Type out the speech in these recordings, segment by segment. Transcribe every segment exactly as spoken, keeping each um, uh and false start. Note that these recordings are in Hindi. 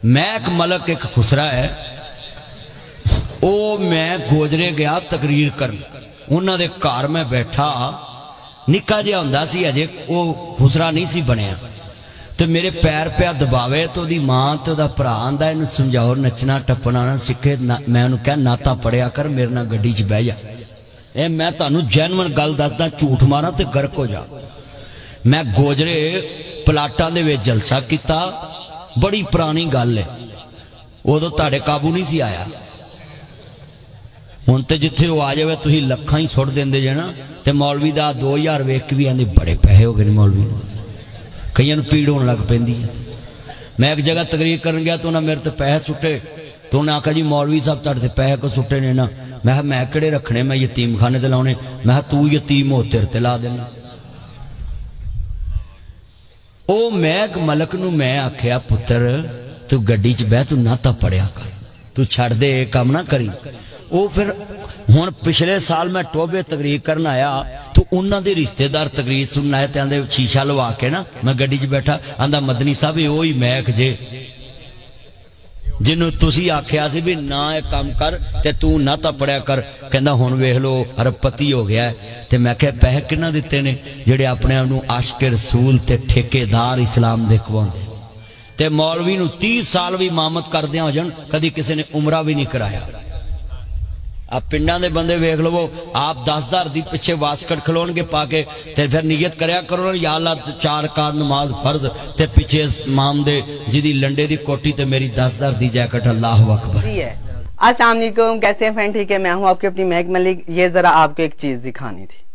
महक मलक एक खुसरा है, ओ मैं गोजरे गया तकरीर कर, उन्होंने घर में बैठा, निक्का जिहा हुंदा सी अजे, वो खुसरा नहीं सी बनया, तो मेरे पैर पिया दबावे, तो दी मां तो दा भरा आंदा इनू समझाओ नचना टप्पना ना सिखे ना, मैं उन्हें क्या नाता पढ़िया कर, मेरे नाल गड्डी च बह जा। ए मैं तुहानू जैनवन गल दसदा, झूठ मारा तो गर्क हो जा। मैं गोजरे प्लाटां दे विच जलसा किता, बड़ी पुरानी गल है, उदों तुहाडे काबू नहीं सी आया। हुण ते जिथे वो आ जाए तुसीं लखां ही सुट देंदे जे ना, ते मौलवी दा दो हज़ार वेख के भी आंदे बड़े पैसे हो गए मौलवी, कईयां नूं पीड़ होने लग पैंदी है। मैं एक जगह तकरीर करन गया तो उन्हें मेरे ते पैसे सुटे, तो उन्हें आखा जी मौलवी साहब तुहाडे ते पैसे को सुटे ने ना, मैं मैं किहड़े रखने, मैं यतीम खाने ते लाने, मैं तू यतीम हो तेरे ते ला देना। ओ महक मलक नूं मैं आख्या पुत्र तू गड्डी च बह, तू नाता पढ़िया कर, तू छड़ दे काम ना करी। वो फिर हुण पिछले साल मैं टोबे तकरीर करन आया, तो उन्होंने रिश्तेदार तकरीर सुनना है, आंदे शीशा लवा के ना मैं गड्डी च बैठा, आंदा मदनी साहब ये ही महक जे जिन्हों तुसी आख्या सी भी ना एक काम कर ते तू नाता पढ़िया कर, कहंदा हुण वेख लो अरबपति हो गया है। ते मैं कहा पैसे किन्ना दिते ने जेड़े अपने आप नूं आशिक रसूल ते ठेकेदार इस्लाम दे खवांदे, ते मौलवी नूं तीस साल भी इमामत करदियां हो जाण, कदी किसी ने उमरा भी नहीं कराया। आप पिंडां दे बंदे वेख लवो, आप दस हजार दी पिछे वास्कट खलोणगे पाके, ते फिर नियत करया करो या अल्लाह चार का नमाज फर्ज, ते पिछे इमाम दे जिदी लंडे दी कोटी ते मेरी दस हजार दी जैकेट, अल्लाहु अकबर। अस्सलाम वालेकुम, कैसे हैं फ्रेंड? ठीक है, मैं हूं आपकी अपनी महक मलिक। ये जरा आपको एक चीज दिखानी थी।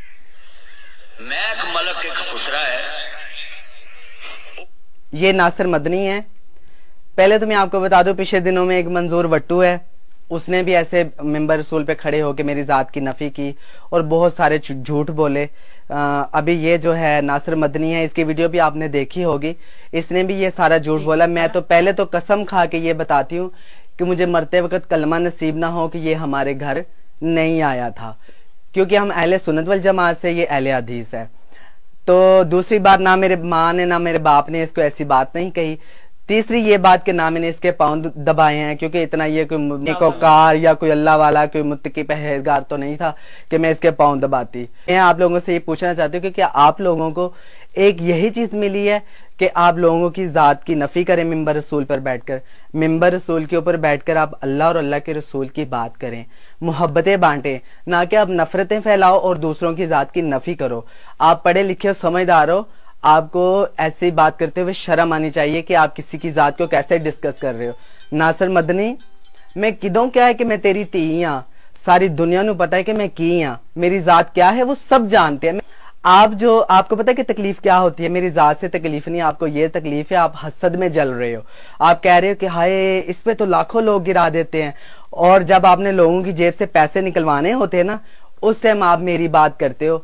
महक मलक एक खुसरा है, ये नासिर मदनी है। पहले तो मैं आपको बता दूं, पिछले दिनों में एक मंजूर वट्टू है, उसने भी ऐसे मिंबर रसूल पे खड़े होकर मेरी जात की नफी की और बहुत सारे झूठ बोले। आ, अभी ये जो है नासिर मदनी है, इसकी वीडियो भी आपने देखी होगी, इसने भी ये सारा झूठ बोला। मैं तो पहले तो कसम खा के ये बताती हूँ कि मुझे मरते वक्त कलमा नसीब ना हो कि ये हमारे घर नहीं आया था, क्योंकि हम अहले सुन्नत वल जमात से, ये अहले हदीस है। तो दूसरी बात, ना मेरे माँ ने ना मेरे बाप ने इसको ऐसी बात नहीं कही। तीसरी ये बात कि ना मैंने इसके पाँव दबाए हैं, क्योंकि इतना ये कोई नेकोकार या कोई अल्लाह वाला कोई मुत्तकी परहेजगार तो नहीं था कि मैं इसके पाँव दबाती। मैं आप लोगों से ये पूछना चाहती हूँ कि क्या आप लोगों को एक यही चीज मिली है कि आप लोगों की जात की नफी करें मिंबर रसूल पर बैठकर? मिंबर रसूल के ऊपर बैठकर आप अल्लाह और अल्लाह के रसूल की बात करें, मोहब्बतें बांटें, ना कि आप नफरतें फैलाओ और दूसरों की जात की नफी करो। आप पढ़े लिखे समझदार हो, आपको ऐसी बात करते हुए शर्म आनी चाहिए कि आप किसी की जात को कैसे डिस्कस कर रहे हो। नासिर मदनी, मैं किदों क्या है कि मैं तेरी धी हाँ, सारी दुनिया नू पता है कि मैं की हाँ, मेरी जात क्या है वो सब जानते हैं। आप जो आपको पता है कि तकलीफ क्या होती है? मेरी जात से तकलीफ नहीं, आपको ये तकलीफ है, आप हसद में जल रहे हो। आप कह रहे हो कि हाय इस पे तो लाखों लोग गिरा देते हैं, और जब आपने लोगों की जेब से पैसे निकलवाने होते हैं ना, उस टाइम आप मेरी बात करते हो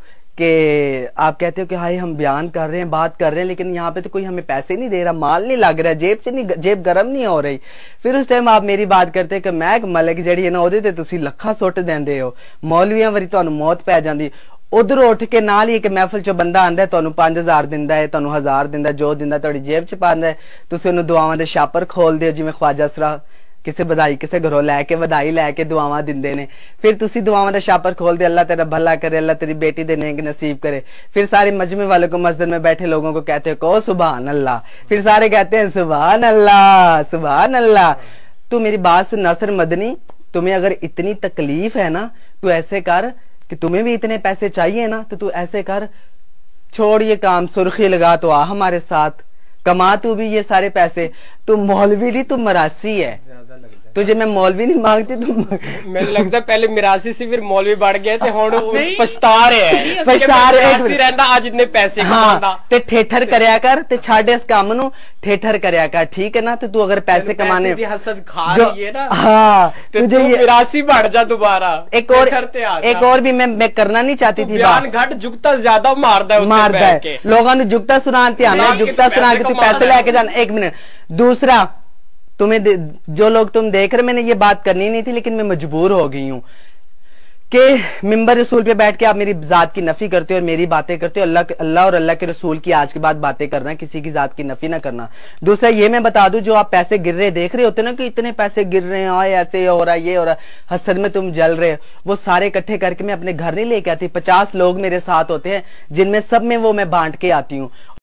कि आप कहते हो कि हाय हम बयान कर रहे हैं, बात कर रहे हैं, लेकिन यहाँ पे तो कोई हमें पैसे नहीं दे रहा, माल नहीं लग रहा, जेब से नहीं, जेब गर्म नहीं हो रही। फिर उस टाइम आप मेरी बात करते हो कि महक मलिक ਜਿਹੜੀ ਹੈ ਨਾ ਉਹਦੇ ਤੇ ਤੁਸੀਂ ਲੱਖਾਂ ਸੁੱਟ ਦਿੰਦੇ ਹੋ, ਮੌਲਵੀਆਂ ਵਾਰੀ ਤੁਹਾਨੂੰ ਮੌਤ ਪੈ ਜਾਂਦੀ। उधर उठ के नाल ही एक महफिल चो बंदा आंदा, तुहानू पांच हजार दिंदा है, तुहानू हजार दिंदा, जो दिंदा तुहाडी जेब च पांदा है, तुसीं उहनू दुआवां दे छापर खोलदे हो, जिवें ख्वाजा सरा किसे बधाई किसे घरों लैके बधाई लैके दुआवां दिंदे ने। फिर तुसी दुआवां दा छापर खोलदे, अल्लाह तेरा भला करे, अल्लाह तेरी बेटी दे नेक नसीब करे। फिर सारे मजमे वालों को, मस्जिद में बैठे लोगों को कहते हो कहो सुभान अल्लाह, फिर सारे कहते हैं सुभान अल्लाह सुभान अल्लाह। तू मेरी बात सुन नासिर मदनी, तुम्हें अगर इतनी तकलीफ है ना, तू ऐसे कर कि तुम्हें भी इतने पैसे चाहिए ना, तो तू ऐसे कर, छोड़ ये काम, सुर्खी लगा तो आ हमारे साथ, कमा तू भी ये सारे पैसे। तू मौलवी नहीं, तू मरासी है, तुझे मैं मौलवी नहीं मांगती, तुम मुझे लगता है पहले मिरासी से फिर मौलवी बढ़ गए थे, हुण पछता रहे हैं, पछता रहे रहता आज इतने पैसे हाँ, ते ठेठर करया कर, ते छाड़ इस काम नू, ठेठर करया कर, ठीक है ना? तो तू अगर पैसे कमाने हसद खा रही है ना, हाँ तुझे मिरासी बढ़ जा दोबारा। एक और एक और भी मैं मैं करना नहीं चाहती थी, बयान घट जुगता ज्यादा मारदा है, मारदा है लोगों ने, जुगता सुना ध्यान है, जुगता सुना के तू पैसे लेके जाना। एक मिनट, दूसरा, तुम्हें जो लोग तुम देख रहे, मैंने ये बात करनी नहीं थी लेकिन मैं मजबूर हो गई हूं कि मिंबर रसूल पे बैठ के आप मेरी जात की नफी करते हो और मेरी बातें करते हो। अल्लाह अल्लाह और अल्लाह के रसूल की आज के बाद बातें करना है, किसी की जात की नफी ना करना। दूसरा ये मैं बता दूं, जो आप पैसे गिर रहे देख रहे होते ना कि इतने पैसे गिर रहे हैं, ऐसे हो रहा है, ये हो रहा है, हसद में तुम जल रहे हो, वो सारे इकट्ठे करके मैं अपने घर नहीं लेके आती। पचास लोग मेरे साथ होते हैं जिनमें सब में वो मैं बांट के आती हूँ।